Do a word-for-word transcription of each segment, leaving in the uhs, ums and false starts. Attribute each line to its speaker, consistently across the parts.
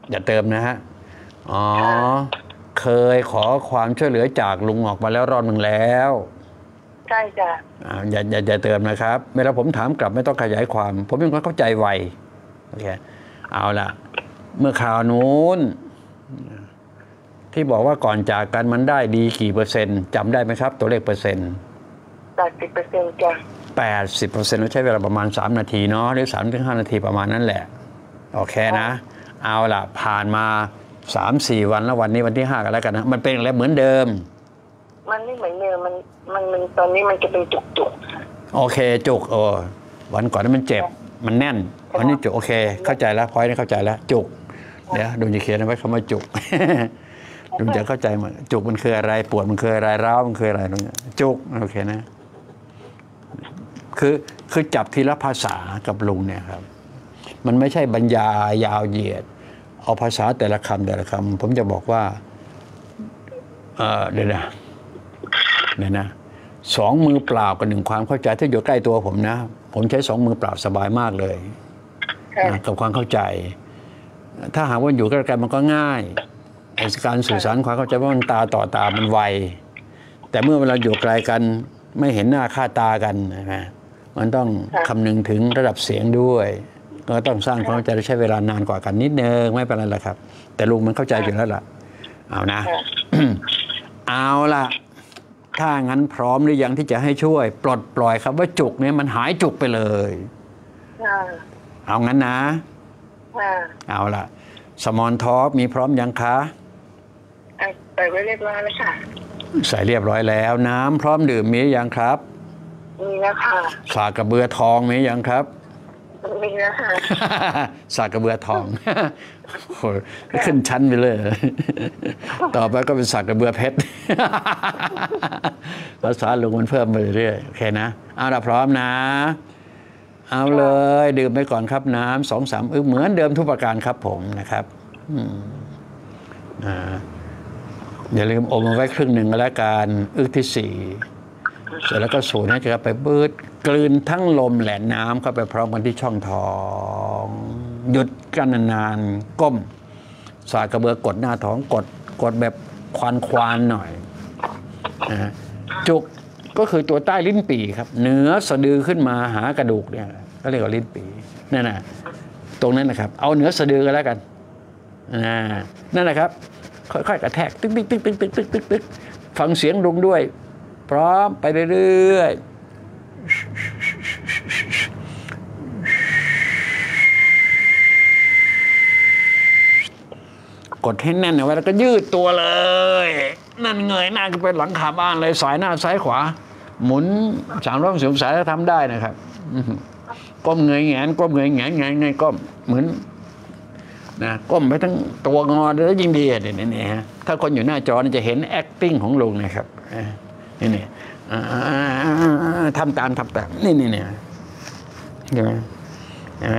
Speaker 1: อย่าเติมนะฮะอ๋อเคยขอความช่วยเหลือจากลุงออกมาแล้วรอบหนึ่งแล้ว
Speaker 2: ใช่จ้ะ
Speaker 1: อย่าอย่าอย่าเติมนะครับเวลาผมถามกลับไม่ต้องขยายความผมเป็นคนเข้าใจไวโอเคเอาละเมื่อข่าวนู้นที่บอกว่าก่อนจากกันมันได้ดีกี่เปอร์เซ็นต์จำได้ไหมครับตัวเลขเปอร์เซ็นต์
Speaker 2: แปดสิบเปอร์เซ็นต์จ้ะ
Speaker 1: แปดสิบเปอร์เซ็นต์เราใช้เวลาประมาณสามนาทีเนาะหรือสามถึงห้านาทีประมาณนั้นแหละโอเคนะเอาละผ่านมาสามสี่วันแล้ววันนี้วันที่ห้ากันแล้วกันนะมันเป็นอะไรเหมือนเดิม
Speaker 2: มันไม่เหมือนเดิมมันมันมันตอนนี้มันจะเป็นจุกจุก
Speaker 1: โอเคจุกโอ้วันก่อนนั้นมันเจ็บมันแน่นวันนี้จุกโอเคเข้าใจแล้วพอยนี่เข้าใจแล้วจุกเดี๋ยวดูจะเขียนไว้คำว่าจุกดูจะเข้าใจมันจุกมันคืออะไรปวดมันคืออะไรร้าวมันคืออะไรตรงนี้จุกโอเคนะคือคือจับทีละภาษากับลุงเนี่ยครับมันไม่ใช่บรรยายยาวเหยียดเอาภาษาแต่ละคำแต่ละคำผมจะบอกว่าเออเดี๋ยวนะเดี๋ยวนะสองมือเปล่ากับหนึ่งความเข้าใจที่อยู่ใกล้ตัวผมนะผมใช้สองมือเปล่าสบายมากเลยกับความเข้าใจถ้าหากว่าอยู่ใกล้กันมันก็ง่ายการสื่อสารความเข้าใจว่ามันตาต่อตามันไวแต่เมื่อเวลาอยู่ไกลกันไม่เห็นหน้าค่าตากันนะมันต้องคำนึงถึงระดับเสียงด้วยก็ต้องสร้างความเข้าใจใช้เวลานานกว่ากันนิดนึงไม่เป็นไรหรอกครับแต่ลุงมันเข้าใจอยู่แล้วล่ะเอานะ เอาล่ะถ้างั้นพร้อมหรือยังที่จะให้ช่วยปลดปล่อยครับว่าจุกเนี่ยมันหายจุกไปเลยเอางั้นนะเอาล่ะสมอนท็อปมีพร้อมยังคะ
Speaker 2: ใส่ไว้เรียบร้อยแล้วค่ะ
Speaker 1: ใส่เรียบร้อยแล้วน้ำพร้อมดื่มมียังครับ
Speaker 2: มีแล้วค่ะ
Speaker 1: สากกระเบือทองมียังครับ
Speaker 2: มีแล้วค่ะ
Speaker 1: สากกระเบือทองโอ้ยขึ้นชั้นไปเลยต่อไปก็เป็นสากกระเบือเพชรภาษาลุงมันเพิ่มไปเรื่อยโอเคนะเอาละพร้อมนะเอาเลยดื่มไปก่อนครับน้ำสองสามอึกเหมือนเดิมทุกประการครับผมนะครับอย่าลืมอมเอาไว้ครึ่งหนึ่งก็แล้วกันอึกที่สี่เสร็จแล้วก็สูดให้จะไปบืดกลืนทั้งลมและน้ำเข้าไปพร้อมกันที่ช่องท้องหยุดกันนานๆก้มสากกระเบือกดหน้าท้องกดกดแบบควานควานหน่อยนะจุกก็คือตัวใต้ลิ้นปี่ครับเหนือสะดือขึ้นมาหากระดูกเนี่ยก็เรียกว่าลิ้นปี่นั่นน่ะตรงนั้นนะครับเอาเหนือสะดือกันแล้วกันนั่นแหละครับค่อยๆกระแทกตึ๊กตึ๊กตึ๊กตึ๊กตึ๊กตึ๊กตึ๊กตึ๊กฟังเสียงลุงด้วยพร้อมไปเรื่อยๆกดให้แน่นเอาไว้แล้วก็ยืดตัวเลยนั่นเงยหน้าขึ้นไปหลังขาบ้านเลยสายหน้าซ้ายขวาหมุนสามร้อยหกสิบองศาทำได้นะครับก้มเงยแงนก้มเงยแงนไงไงก้มเหมือนนะก้มไปทั้งตัวงอแล้วยิ่งดีเนี่ยนี่ฮะถ้าคนอยู่หน้าจอจะเห็น acting ของลุงนะครับนี่นี่ทำตามทำตามนี่นี่เนี่ยเห็นไหมเห็นไหม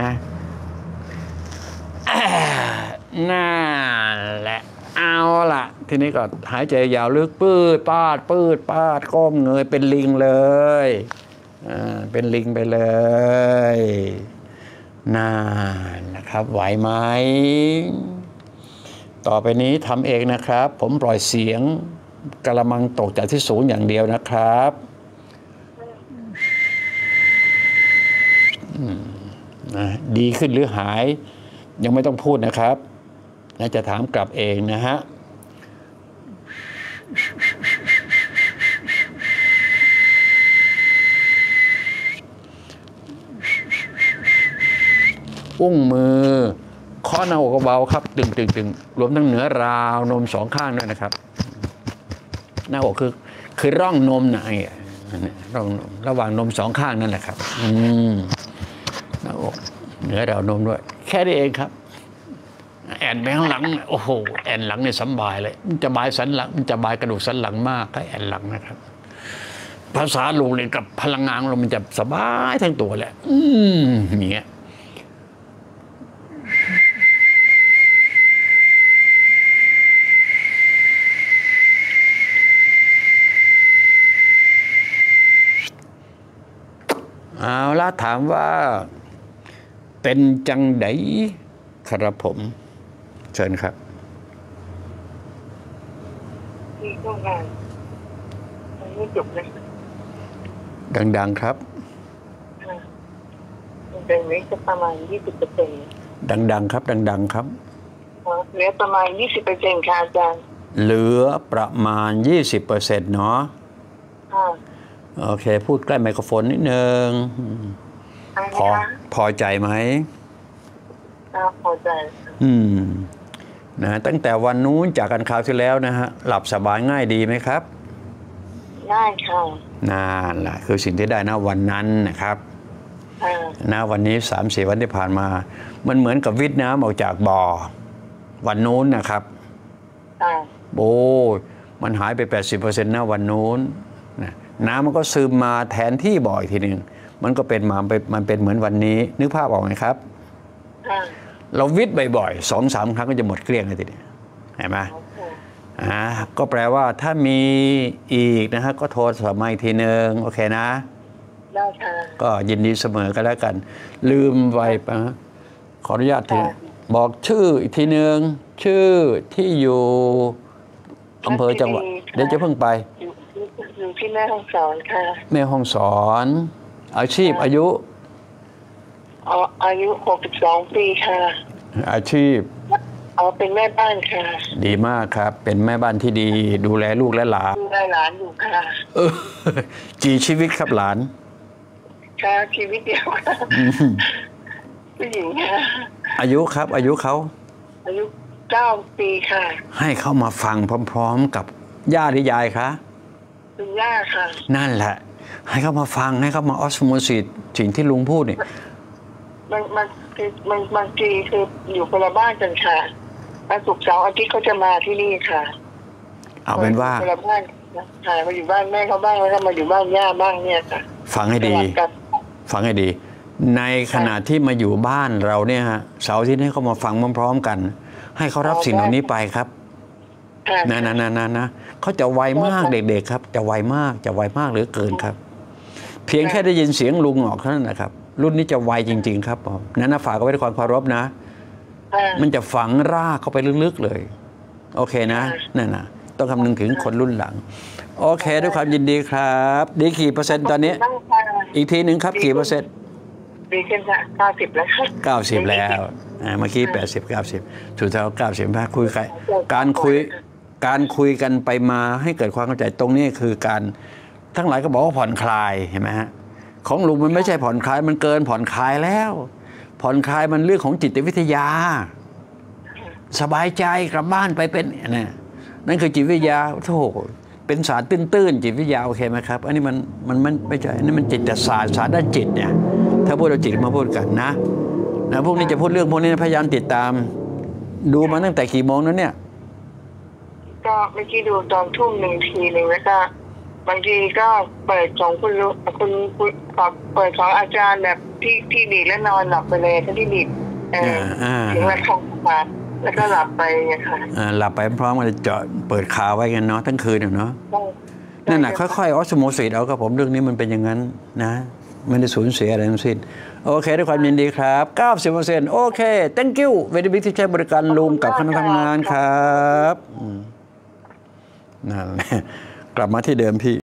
Speaker 1: น่าแหละเอาล่ะทีนี้ก็หายใจยาวลึกปืดปาดปืดปาดก้มเงยเป็นลิงเลยอ่าเป็นลิงไปเลยน่านะครับไหวไหมต่อไปนี้ทำเองนะครับผมปล่อยเสียงกระมังตกจากที่สูงอย่างเดียวนะครับนะดีขึ้นหรือหายยังไม่ต้องพูดนะครับน่าจะถามกลับเองนะฮะอุ้งมือข้อหน้าอกเบาครับตึงตึงตึงรวมทั้งเหนือราวนมสองข้างด้วยนะครับหน้าอกคือคือร่องนมนะไอ้ร่องนมระหว่างนมสองข้างนั่นแหละครับอืมหน้าอกเหนือราวนมด้วยแค่นี้เองครับแอนไปข้างหลังโอ้โหแอนหลังเนี่ยสบายเลยมันจะบายสันหลังมันจะบายกระดูกสันหลังมากถ้าแอนหลังนะครับภาษาลุงเนี่ยกับพลังงานเรามันจะสบายทั้งตัวแหละอืมอย่างเงี้ยเอาละถามว่าเป็นจังไดครับผมเชิญครับ
Speaker 2: ที่ก็งานมันไม่จบเลย
Speaker 1: ดังๆครับ
Speaker 2: มันเป็นเล็กจะประมาณยี่สิบเปอร์เซ็นต์
Speaker 1: ดังๆครับดังๆครับ
Speaker 2: เหลือประมาณยี่สิบเปอร์เซ็นต์ค่ะอาจารย์
Speaker 1: เหลือประมาณยี่สิบเปอร์เซ็นต์เนาะโอเคพูดใกล้ไมโครโฟนนิดนึงพอพอใจไหม
Speaker 2: พอใจ
Speaker 1: อืมนะตั้งแต่วันนู้นจากกันคราวที่แล้วนะฮะหลับสบายง่ายดีไหมครับ
Speaker 2: ง่ายค่ะ
Speaker 1: นั่นแหละคือสิ่งที่ได้นะวันนั้นนะครับนะวันนี้สามสี่วันที่ผ่านมามันเหมือนกับวิทย์น้ำออกจากบ่อวันนู้นนะครับโอ้มันหายไป แปดสิบเปอร์เซ็นต์ นะวันนู้นนะน้ำมันก็ซึมมาแทนที่บ่ออีกทีหนึ่งมันก็เป็นมามันเป็นเหมือนวันนี้นึกภาพออกไหมครับเราวิทย์บ่อยๆสองสามครั้งก็จะหมดเกลี้ยงเลยทีเดียวเห็นไหมอ่าก็แปลว่าถ้ามีอีกนะฮะก็โทรสมัยอีกทีหนึ่งโอเคนะ
Speaker 2: ได้ค่ะ
Speaker 1: ก็ยินดีเสมอกันแล้วกันลืมไว้ปะขออนุญาตทีบอกชื่ออีกทีหนึ่งชื่อที่อยู่อำเภอจังหวัดเดี๋ยวจะเพิ่งไป
Speaker 2: อยู่ที่แม่ฮ่องสอนค่ะ
Speaker 1: แม่ฮ่องสอนอาชีพอายุ
Speaker 2: อ๋ออายุหกสิบสองปีค่ะ
Speaker 1: อาชีพ
Speaker 2: อ๋อเป็นแม่บ้านค่ะ
Speaker 1: ดีมากครับเป็นแม่บ้านที่ดีดูแลลูกและหลาน
Speaker 2: ดูแลหลานอยู่ค่ะ
Speaker 1: เออกี่ชีวิตครับหลาน
Speaker 2: ค่ะชีวิตเดียวค่ะผู้หญิงค่ะ
Speaker 1: อายุครับอายุเขา
Speaker 2: อายุเก้าปีค่ะ
Speaker 1: ให้เขามาฟังพร้อมๆกับย่าหรือยายคะ
Speaker 2: เป็นย่าค่ะ
Speaker 1: นั่นแหละให้เขามาฟังให้เขามาออสโมซิสสิ่งที่ลุงพูดเนี่ย
Speaker 2: มันมันคือมันบางทีคืออยู่คนละบ้านกันค่ะวันศุกร์เสาร์อาทิตย์เขาจะมาที่นี่ค่ะ
Speaker 1: เอาเป็นว่า
Speaker 2: คนละบ้านค่ะมาอยู่บ้านแม่เขาบ้างแล้วก็มาอยู่บ้านย่าบ้างเนี่ยค่ะ
Speaker 1: ฟังให้ดีฟังให้ดีในขณะที่มาอยู่บ้านเราเนี่ยฮะเสาร์อาทิตย์ให้เขามาฟังพร้อมๆกันให้เขารับสิ่งเหล่านี้ไปครับนะนะนะนะนะเขาจะไวมากเด็กๆครับจะไวมากจะไวมากเหลือเกินครับเพียงแค่ได้ยินเสียงลุงออกเท่านั้นนะครับรุ่นนี้จะไวจริงๆครับผมนั้นนะฝากเอาไว้ในความเคารพนะมันจะฝังรากเข้าไปลึกๆเลยโอเคนะนั่นนะต้องคำนึงถึงคนรุ่นหลังโอเคด้วยความยินดีครับดีกี่เปอร์เซ็นต์ตอนนี้อีกทีหนึ่งครับกี่เปอร์เซ็นต์
Speaker 2: ดีขึ้นค่ะเก้าสิบแล้วค่ะ
Speaker 1: เก้าสิบแล้วเมื่อกี้แปดสิบเก้าสิบสุดท้ายเก้าสิบห้าคุยกันการคุยการคุยกันไปมาให้เกิดความเข้าใจตรงนี้คือการทั้งหลายก็บอกว่าผ่อนคลายเห็นไหมฮะของลุงมันไม่ใช่ผ่อนคลายมันเกินผ่อนคลายแล้วผ่อนคลายมันเรื่องของจิตวิทยาสบายใจกลับบ้านไปเป็นนี่นั่นคือจิตวิทยาโธ่เป็นศาสตร์ตื้นๆจิตวิทยาโอเคไหมครับอันนี้มันมันมันไม่ใช่อันนี้มันจิตศาสตร์ศาสตร์ด้านจิตเนี่ยถ้าพูดเอาจิตมาพูดกันนะนะพวกนี้จะพูดเรื่องพวกนี้พยายามติดตามดูมาตั้งแต่กี่โมงนั้นเนี่ย
Speaker 2: ก็เมื่อกี้ดูตอนทุ่มหนึ่งทีหนึ่งแล้วก็บางทีก็เปิดของคุณรู้คุณคุณเปิดของอาจารย์แบบที่ที่ดีแล้วนอนหลับไปเลยที่ดีถึงแล้วของมาแล้วก็หลับไปเนี่ยค่ะ
Speaker 1: หลับไปพร้อมกันจะเปิดคาไว้กันเนาะทั้งคืนเนาะนั่นแหละค่อยๆออสโมซิสเอากับผมเรื่องนี้มันเป็นอย่างนั้นนะไม่ได้สูญเสียอะไรทั้งสิ้นโอเคด้วยความยินดีครับ เก้าสิบเปอร์เซ็นต์ โอเค thank you very big ที่ใช้บริการลุงกับคณะทำงานครับนั่นแหละกลับมาที่เดิมพี่